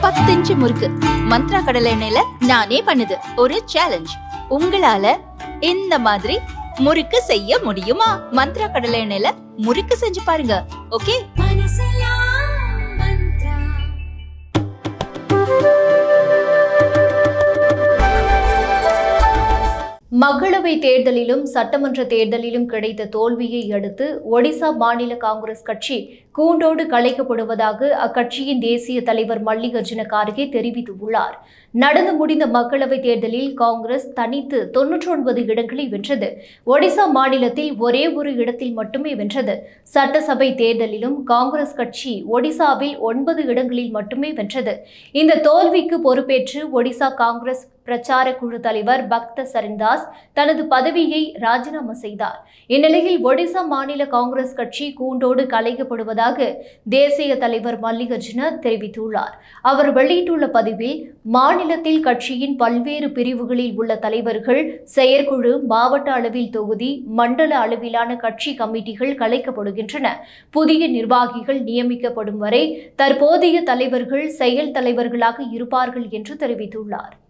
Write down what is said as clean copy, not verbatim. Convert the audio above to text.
10 inch முறுக்கு மந்த்ரா கடலை எண்ணெயில நானே பண்ணுது. ஒரு சேலஞ்ச். உங்களால இந்த மாதிரி முறுக்கு செய்ய முடியுமா? மந்த்ரா கடலை எண்ணெயில முறுக்கு செஞ்சு பாருங்க. ஓகே? மக்களவை தேர்தலிலும் சட்டமன்ற தேர்தலிலும் கிடைத்த தோல்வியை அடுத்து ஒடிசா மாநில காங்கிரஸ் கட்சி கூண்டோடு கலைக்கப்படுவதாக அக்கட்சியின் தேசிய தலைவர் மல்லிகார்ஜுன கார்கே தெரிவித்துள்ளார். நடந்து முடிந்த மக்களவை தேர்தலில் காங்கிரஸ் தனித்து 99 இடங்களை வென்றது. ஒடிசா மாநிலத்தில் ஒரே ஒரு இடத்தில் மட்டுமே வென்றது. சட்டசபை தேர்தலிலும் காங்கிரஸ் கட்சி ஒடிசாவில் 9 இடங்களில் மட்டுமே வென்றது. இந்த தோல்விக்கு பொறுப்பேற்று ஒடிசா காங்கிரஸ் பிரச்சார குழு தலைவர் பக்த சரண்தாஸ் தனது பதவியை ராஜினாமா செய்தார். இந்நிலையில் ஒடிசா மாநில காங்கிரஸ் கட்சி கூண்டோடு கலைக்கப்படுவதாக தேசிய தலைவர் மல்லிகார்ஜுன தெரிவித்துள்ளார். அவர் வெளியிட்டுள்ள பதிவில், மாநிலத்தில் கட்சியின் பல்வேறு பிரிவுகளில் உள்ள தலைவர்கள், செயற்குழு, மாவட்ட அளவில் தொகுதி, மண்டல அளவிலான கட்சி கமிட்டிகள் கலைக்கப்படுகின்றன. புதிய நிர்வாகிகள் நியமிக்கப்படும் வரை தற்போதைய தலைவர்கள் செயல் தலைவர்களாக இருப்பார்கள் என்று தெரிவித்துள்ளார்.